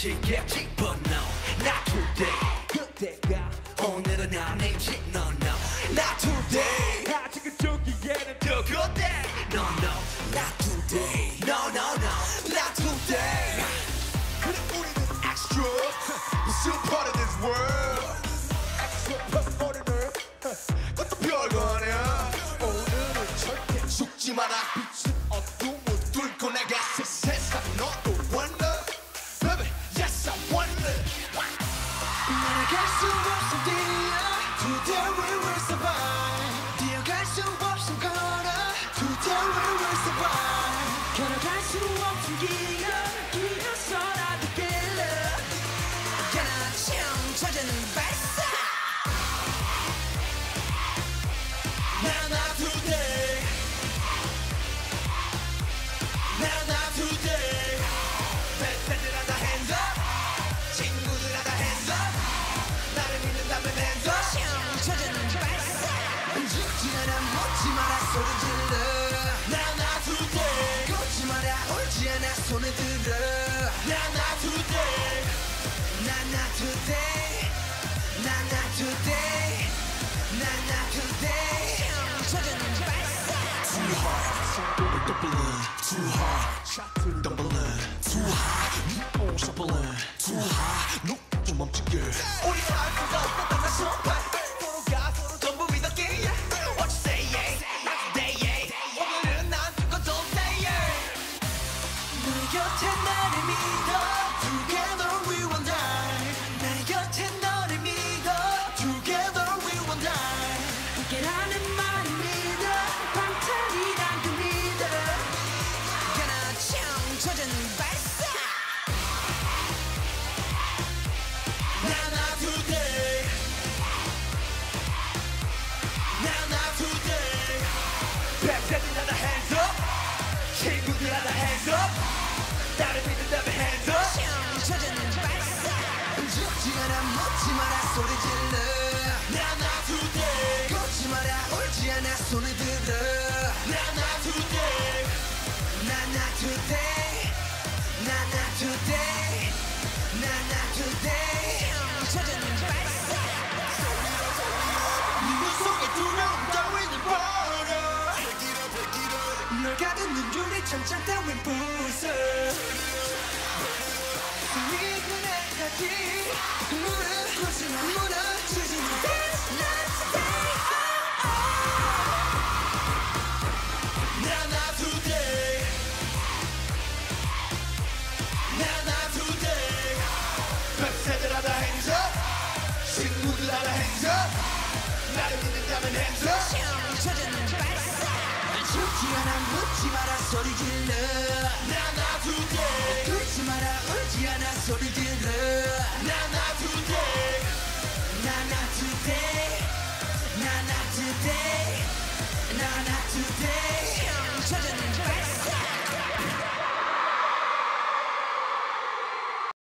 지겠지 but no not today 그때가 오늘은 아니지 no no not today 아직은 저기에는 더 그때 no no not today no no no not today 그래 우리는 extra We're still part of this world Extra plus ordinary 그것도 별거 아니야 오늘은 절대 죽지 마라 빛은 어둠을 뚫고 내가 세상 너도 wonder Baby yes I wonder 날아갈 수 없어 뛰어 Today we will survive 뛰어갈 수 없어 걸어 Today we will survive 걸어갈 수 없어 기어 기어서라도 길러 야나 찾아는 발사 Now not today Now not today 팬들아 다 hands up 친구들아 다 hands up 나를 믿는다면 hands up 찾아는 발사 죽지 않아 묻지 마라 소리 질러 Now not today 걷지 마라 울지 않아 손을 들어 Now not today Not today Not today Not today 찾아는 발사 Too hard don't balloon Too hard don't balloon Too high 못 셔플은 Too high 눈좀 멈추게 우리 할 수가 없다 나 소파 서로 가 서로 전부 믿었기에 What you say yeah not today yeah 오늘은 난 죽어도 say yeah 너의 곁에 나를 믿어 Together we won't die 나의 곁에 너를 믿어 Together we won't die 함께라는 말을 믿어 방탄이란 그 믿어 야나 찾아는 발사 Now not today Now not today 팬들아 다 hands up 친구들아 다 hands up 나를 믿는다면 hands up 찾아는 발사 죽지 않아 묻지 마라 소리 질러 Now not today 걷지 마라 울지 않아 손을 들어 Now not today Not today Not today Not today 찾아는 발사 눈 속에 두려움 따위는 버려 널 가둔 눈물의 천장 따윈 부숴 숨이 그네까지 무너지지 마 무너지지 마 That's not today Now not today Now not today 팬들아 다 hands up 친구들아 다 hands up 나를 믿는다면 hands up 찾아는 발사 죽지 않아 묻지 마라 소리 질러 Now not today 울지 마라 울지 않아 소리 질러 Now not